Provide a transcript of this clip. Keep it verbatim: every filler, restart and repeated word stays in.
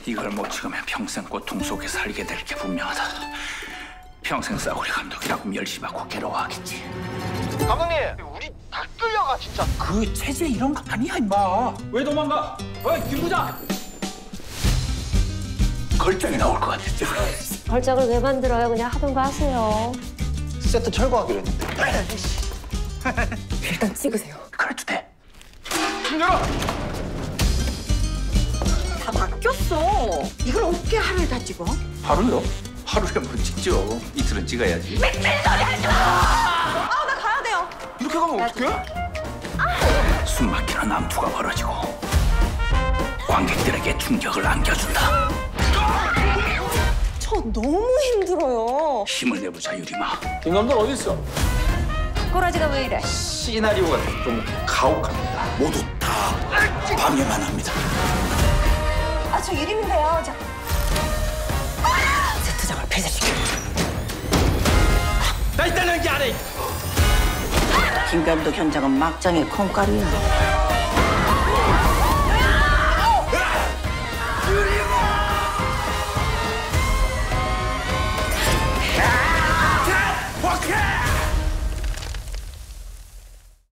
이걸 못 찍으면 평생 고통 속에 살게 될 게 분명하다. 평생 싸구려 감독이라고 멸시받고 괴로워하겠지. 감독님, 우리 다 끌려가 진짜. 그 체제 이런 거 아니야 임마. 왜 도망가? 어이 김 부장. 걸장이 나올 것 같아. 걸작을 왜 만들어요? 그냥 하던 거 하세요. 세트 철거하기로 했는데. 일단 찍으세요. 그래도 돼. 문 열어. 다 바뀌었어. 이걸 어떻게 하루에 다 찍어? 하루요? 하루에 뭐 찍죠. 이틀은 찍어야지. 아, 나 가야 돼요. 이렇게 가면 어떡해? 숨막히는 남투가 벌어지고 관객들에게 충격을 안겨준다. 저 너무 힘들어요. 힘을 내보자 유리마. 김 감독 어디 있어? 꼬라지가 왜 이래? 시나리오가 좀 가혹합니다. 모두 다 방해만 합니다. 아, 저 이름인데요. 자. 세트장을 폐쇄시켜. 나 있다는 게 안 해. 김 감독 현장은 막장의 콩가루야.